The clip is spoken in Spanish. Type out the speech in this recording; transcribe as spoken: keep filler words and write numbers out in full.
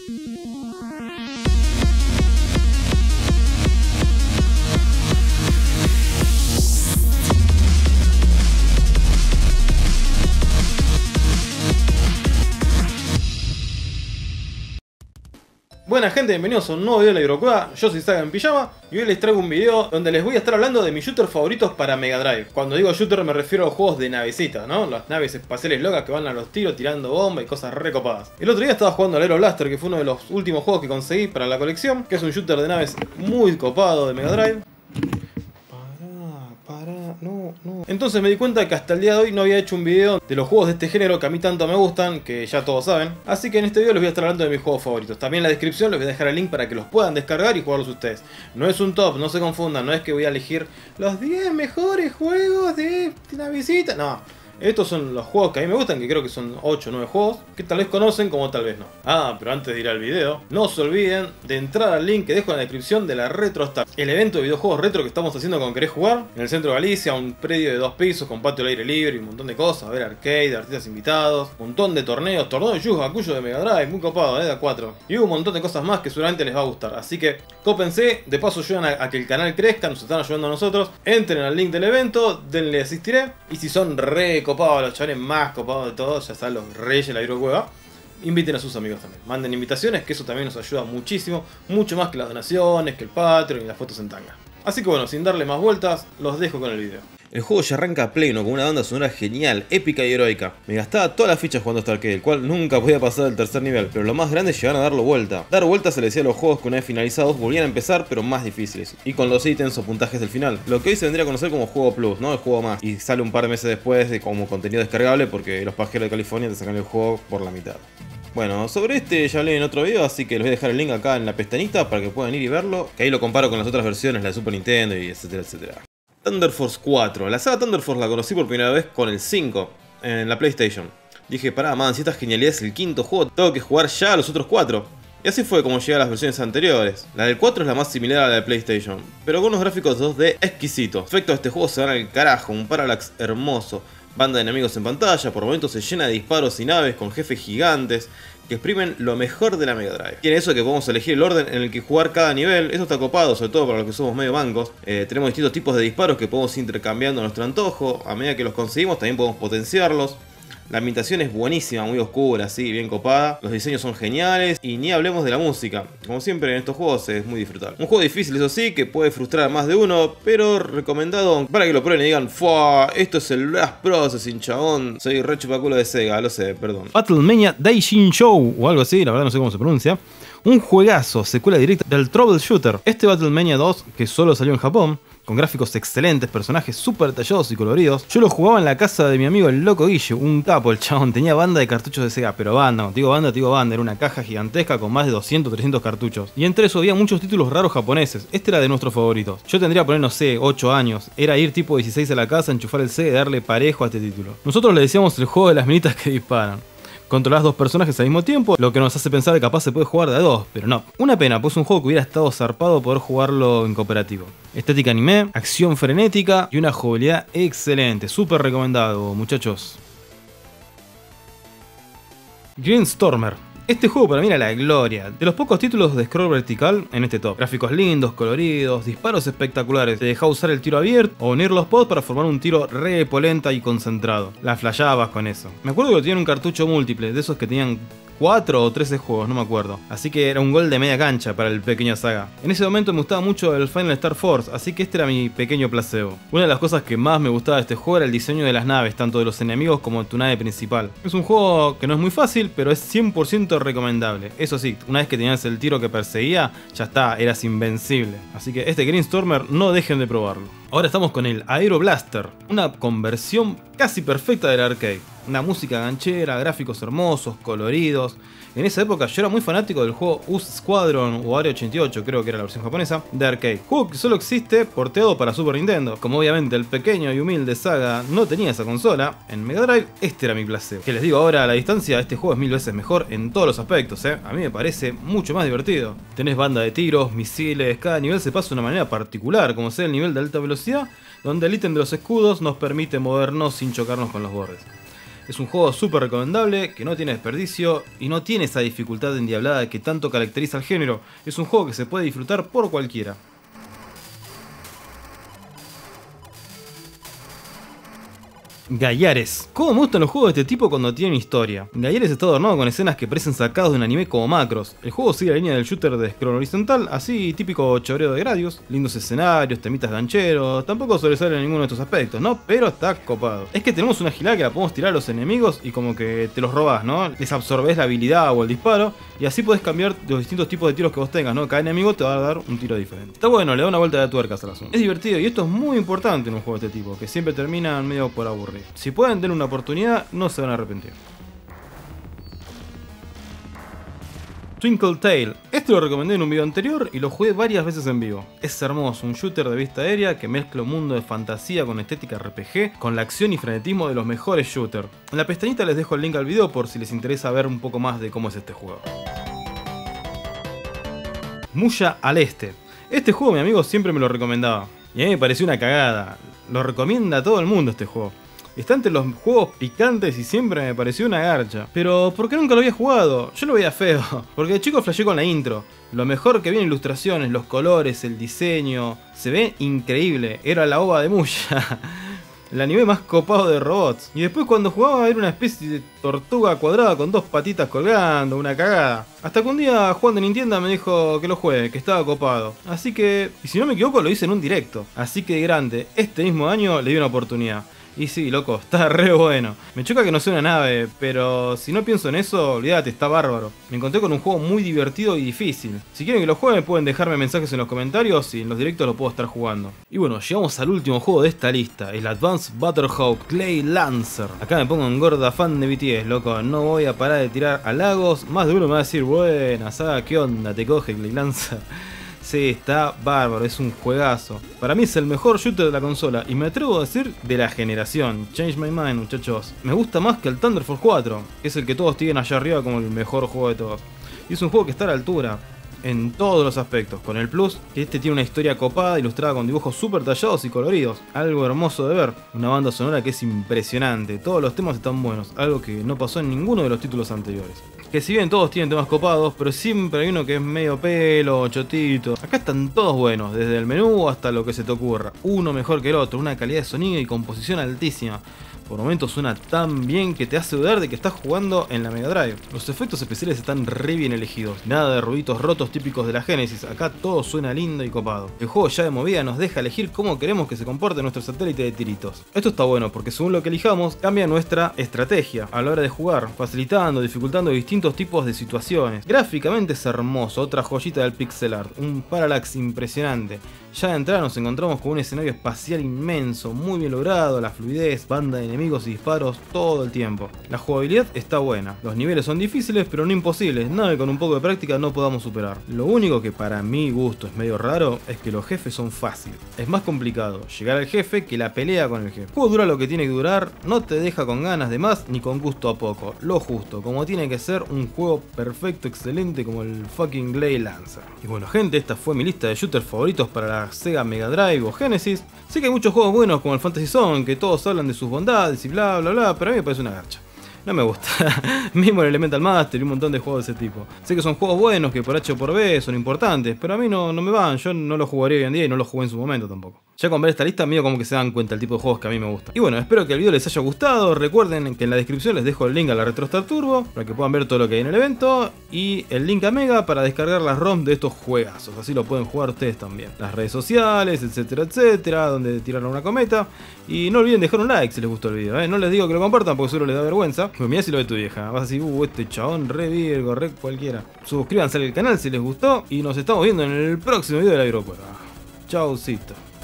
Buena gente, bienvenidos a un nuevo video de la Hidrocueva. Yo soy Saga en Pijama y hoy les traigo un video donde les voy a estar hablando de mis shooters favoritos para Mega Drive. Cuando digo shooter me refiero a los juegos de navecita, ¿no? Las naves espaciales locas que van a los tiros tirando bombas y cosas recopadas. El otro día estaba jugando al Aero Blaster, que fue uno de los últimos juegos que conseguí para la colección, que es un shooter de naves muy copado de Mega Drive. No, no. Entonces me di cuenta que hasta el día de hoy no había hecho un video de los juegos de este género que a mí tanto me gustan, que ya todos saben. Así que en este video les voy a estar hablando de mis juegos favoritos. También en la descripción les voy a dejar el link para que los puedan descargar y jugarlos ustedes. No es un top, no se confundan, no es que voy a elegir los diez mejores juegos de una visita, no. Estos son los juegos que a mí me gustan, que creo que son ocho o nueve juegos, que tal vez conocen como tal vez no. Ah, pero antes de ir al video, no se olviden de entrar al link que dejo en la descripción de la RetroStar, el evento de videojuegos retro que estamos haciendo con Querés Jugar, en el centro de Galicia, un predio de dos pisos con patio al aire libre y un montón de cosas, a ver arcade, artistas invitados, un montón de torneos, torneo de Yu Hakusho de Mega Drive, muy copado, eh, de A cuatro. Y un montón de cosas más que seguramente les va a gustar, así que cópense, de paso ayudan a, a que el canal crezca, nos están ayudando a nosotros, entren al link del evento, denle asistiré, y si son re copados, los chavales más copados de todos, ya saben, los reyes de la Hidrocueva, inviten a sus amigos también, manden invitaciones, que eso también nos ayuda muchísimo, mucho más que las donaciones, que el Patreon y las fotos en tanga. Así que bueno, sin darle más vueltas, los dejo con el video. El juego ya arranca a pleno con una banda sonora genial, épica y heroica. Me gastaba todas las fichas jugando este arcade, el cual nunca podía pasar del tercer nivel, pero lo más grande es llegar a darlo vuelta. Dar vuelta se le decía a los juegos que una vez finalizados volvían a empezar, pero más difíciles, y con los ítems o puntajes del final. Lo que hoy se vendría a conocer como juego plus, no el juego más, y sale un par de meses después de como contenido descargable porque los pajeros de California te sacan el juego por la mitad. Bueno, sobre este ya hablé en otro video, así que les voy a dejar el link acá en la pestañita para que puedan ir y verlo, que ahí lo comparo con las otras versiones, la de Super Nintendo y etcétera, etcétera. Thunder Force cuatro. La saga Thunder Force la conocí por primera vez con el cinco en la PlayStation. Dije, pará, man, si esta genialidad es el quinto juego, tengo que jugar ya a los otros cuatro. Y así fue como llegué a las versiones anteriores. La del cuatro es la más similar a la de PlayStation, pero con unos gráficos dos D exquisitos. Los efectos de este juego se van al carajo, un parallax hermoso. Banda de enemigos en pantalla, por momentos se llena de disparos y naves con jefes gigantes que exprimen lo mejor de la Mega Drive. Tiene eso que podemos elegir el orden en el que jugar cada nivel. Esto está copado, sobre todo para los que somos medio mancos. Eh, tenemos distintos tipos de disparos que podemos ir intercambiando a nuestro antojo. A medida que los conseguimos también podemos potenciarlos. La ambientación es buenísima, muy oscura, así, bien copada. Los diseños son geniales y ni hablemos de la música. Como siempre en estos juegos es muy disfrutable. Un juego difícil, eso sí, que puede frustrar a más de uno, pero recomendado para que lo prueben y digan, ¡fua! Esto es el Blast Processing, chabón. Soy re chupaculo de Sega, lo sé, perdón. Battlemania Daishin Show, o algo así, la verdad no sé cómo se pronuncia. Un juegazo, secuela directa del Troubleshooter. Este Battlemania dos, que solo salió en Japón, con gráficos excelentes, personajes súper detallados y coloridos. Yo lo jugaba en la casa de mi amigo el Loco Guille, un capo el chabón, tenía banda de cartuchos de Sega, pero banda, no digo banda, digo banda, era una caja gigantesca con más de doscientos, trescientos cartuchos. Y entre eso había muchos títulos raros japoneses, este era de nuestros favoritos. Yo tendría que poner, no sé, ocho años, era ir tipo dieciséis a la casa, enchufar el Sega y darle parejo a este título. Nosotros le decíamos el juego de las minitas que disparan. Controlás dos personajes al mismo tiempo, lo que nos hace pensar que capaz se puede jugar de a dos, pero no. Una pena, pues un juego que hubiera estado zarpado poder jugarlo en cooperativo. Estética anime, acción frenética y una jugabilidad excelente, súper recomendado, muchachos. Greenstormer. Este juego para mí era la gloria, de los pocos títulos de scroll vertical en este top. Gráficos lindos, coloridos, disparos espectaculares, te dejaba usar el tiro abierto o unir los pods para formar un tiro re polenta y concentrado. La flasheabas con eso. Me acuerdo que tenían un cartucho múltiple, de esos que tenían cuatro o trece juegos, no me acuerdo. Así que era un gol de media cancha para el pequeño Saga. En ese momento me gustaba mucho el Final Star Force, así que este era mi pequeño placebo. Una de las cosas que más me gustaba de este juego era el diseño de las naves, tanto de los enemigos como de tu nave principal. Es un juego que no es muy fácil, pero es cien por ciento recomendable. Eso sí, una vez que tenías el tiro que perseguía, ya está, eras invencible. Así que este Greenstormer no dejen de probarlo. Ahora estamos con el Aero Blaster, una conversión casi perfecta del arcade. Una música ganchera, gráficos hermosos, coloridos. En esa época yo era muy fanático del juego U S Squadron o Area ochenta y ocho, creo que era la versión japonesa, de arcade. Juego que solo existe porteado para Super Nintendo. Como obviamente el pequeño y humilde Saga no tenía esa consola, en Mega Drive este era mi placebo. Que les digo ahora a la distancia, este juego es mil veces mejor en todos los aspectos, ¿eh? A mí me parece mucho más divertido. Tenés banda de tiros, misiles, cada nivel se pasa de una manera particular, como sea el nivel de alta velocidad, donde el ítem de los escudos nos permite movernos sin chocarnos con los bordes. Es un juego súper recomendable, que no tiene desperdicio y no tiene esa dificultad endiablada que tanto caracteriza al género. Es un juego que se puede disfrutar por cualquiera. Gallares. ¿Cómo me gustan los juegos de este tipo cuando tienen historia? Gallares está adornado con escenas que parecen sacados de un anime como macros. El juego sigue la línea del shooter de scroll horizontal, así típico choreo de Gradius, lindos escenarios, temitas gancheros, tampoco sobresale en ninguno de estos aspectos, ¿no? Pero está copado. Es que tenemos una agilidad que la podemos tirar a los enemigos y como que te los robás, ¿no? Les absorbés la habilidad o el disparo y así podés cambiar los distintos tipos de tiros que vos tengas, ¿no? Cada enemigo te va a dar un tiro diferente. Está bueno, le da una vuelta de tuercas al asunto. Es divertido y esto es muy importante en un juego de este tipo, que siempre terminan medio por aburrir. Si pueden tener una oportunidad, no se van a arrepentir. Twinkle Tail. Este lo recomendé en un video anterior y lo jugué varias veces en vivo. Es hermoso, un shooter de vista aérea que mezcla un mundo de fantasía con estética R P G, con la acción y frenetismo de los mejores shooters. En la pestañita les dejo el link al video por si les interesa ver un poco más de cómo es este juego. Muya al Este. Este juego mi amigo siempre me lo recomendaba y a mí me pareció una cagada. Lo recomienda a todo el mundo este juego. Está entre los juegos picantes y siempre me pareció una garcha. Pero ¿por qué nunca lo había jugado? Yo lo veía feo. Porque de chico flashé con la intro. Lo mejor que vi en ilustraciones, los colores, el diseño. Se ve increíble. Era la ova de Muya. El anime más copado de robots. Y después cuando jugaba era una especie de tortuga cuadrada con dos patitas colgando, una cagada. Hasta que un día Juan de Nintendo me dijo que lo juegue, que estaba copado. Así que, y si no me equivoco, lo hice en un directo. Así que de grande, este mismo año le di una oportunidad. Y sí, loco, está re bueno. Me choca que no sea una nave, pero si no pienso en eso, olvídate, está bárbaro. Me encontré con un juego muy divertido y difícil. Si quieren que lo jueguen, pueden dejarme mensajes en los comentarios y en los directos lo puedo estar jugando. Y bueno, llegamos al último juego de esta lista, el Advanced Battlehawk Clay Lancer. Acá me pongo en gorda fan de B T S, loco. No voy a parar de tirar halagos. Más de uno me va a decir, buena, ¿sabes qué onda? Te coge Clay Lancer. Sí, está bárbaro, es un juegazo. Para mí es el mejor shooter de la consola y me atrevo a decir de la generación. Change my mind, muchachos. Me gusta más que el Thunder Force cuatro, que es el que todos tienen allá arriba como el mejor juego de todos. Y es un juego que está a la altura en todos los aspectos, con el plus que este tiene una historia copada, ilustrada con dibujos súper tallados y coloridos. Algo hermoso de ver. Una banda sonora que es impresionante. Todos los temas están buenos, algo que no pasó en ninguno de los títulos anteriores. Que si bien todos tienen temas copados, pero siempre hay uno que es medio pelo, chotito. Acá están todos buenos, desde el menú hasta lo que se te ocurra. Uno mejor que el otro, una calidad de sonido y composición altísima. Por momentos suena tan bien que te hace dudar de que estás jugando en la Mega Drive. Los efectos especiales están re bien elegidos. Nada de ruiditos rotos típicos de la Genesis. Acá todo suena lindo y copado. El juego ya de movida nos deja elegir cómo queremos que se comporte nuestro satélite de tiritos. Esto está bueno porque según lo que elijamos cambia nuestra estrategia a la hora de jugar, facilitando, dificultando distintos tipos de situaciones. Gráficamente es hermoso, otra joyita del pixel art, un parallax impresionante. Ya de entrada nos encontramos con un escenario espacial inmenso, muy bien logrado, la fluidez, banda de enemigos y disparos todo el tiempo. La jugabilidad está buena, los niveles son difíciles pero no imposibles, nada que con un poco de práctica no podamos superar. Lo único que para mi gusto es medio raro es que los jefes son fáciles. Es más complicado llegar al jefe que la pelea con el jefe. El juego dura lo que tiene que durar, no te deja con ganas de más ni con gusto a poco, lo justo, como tiene que ser un juego perfecto, excelente como el fucking Clay Lancer. Y bueno gente, esta fue mi lista de shooters favoritos para la Sega Mega Drive o Genesis. Sé que hay muchos juegos buenos como el Fantasy Zone, que todos hablan de sus bondades y bla bla bla, pero a mí me parece una garcha. No me gusta. Mismo el Elemental Master y un montón de juegos de ese tipo. Sé que son juegos buenos, que por H o por B son importantes, pero a mí no, no me van. Yo no los jugaría hoy en día y no los jugué en su momento tampoco. Ya con ver esta lista medio como que se dan cuenta el tipo de juegos que a mí me gustan. Y bueno, espero que el video les haya gustado. Recuerden que en la descripción les dejo el link a la RetroStar Turbo para que puedan ver todo lo que hay en el evento, y el link a Mega para descargar las ROMs de estos juegazos. Así lo pueden jugar ustedes también. Las redes sociales, etcétera, etcétera, donde tiraron una cometa. Y no olviden dejar un like si les gustó el video, ¿eh? No les digo que lo compartan porque seguro les da vergüenza. Pues mirá si lo ve tu vieja. Vas a decir, uh, este chabón re virgo, re cualquiera. Suscríbanse al canal si les gustó y nos estamos viendo en el próximo video de la Agrocueva. Chaucito.